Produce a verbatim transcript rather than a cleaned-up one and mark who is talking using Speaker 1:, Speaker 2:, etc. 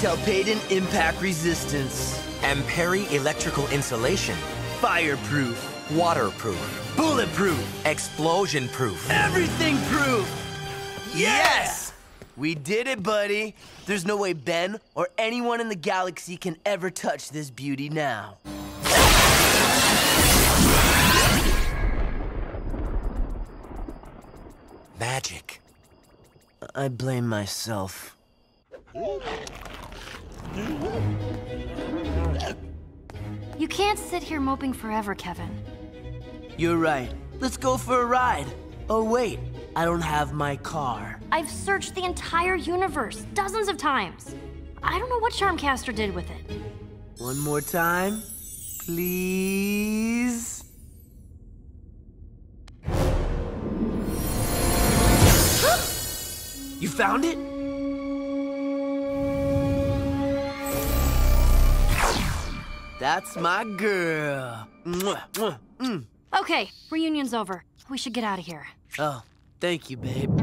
Speaker 1: Telpaden impact resistance.
Speaker 2: Amperi electrical insulation.
Speaker 1: Fireproof.
Speaker 2: Waterproof.
Speaker 1: Bulletproof.
Speaker 2: Explosion-proof.
Speaker 1: Everything proof! Yes! We did it, buddy. There's no way Ben or anyone in the galaxy can ever touch this beauty now.
Speaker 2: Magic.
Speaker 1: I blame myself.
Speaker 3: You can't sit here moping forever, Kevin.
Speaker 1: You're right. Let's go for a ride. Oh, wait. I don't have my car.
Speaker 3: I've searched the entire universe dozens of times. I don't know what Charmcaster did with it.
Speaker 1: One more time, please. You found it? That's my girl. Mwah, mwah, mm.
Speaker 3: Okay, reunion's over. We should get out of here.
Speaker 1: Oh, thank you, babe.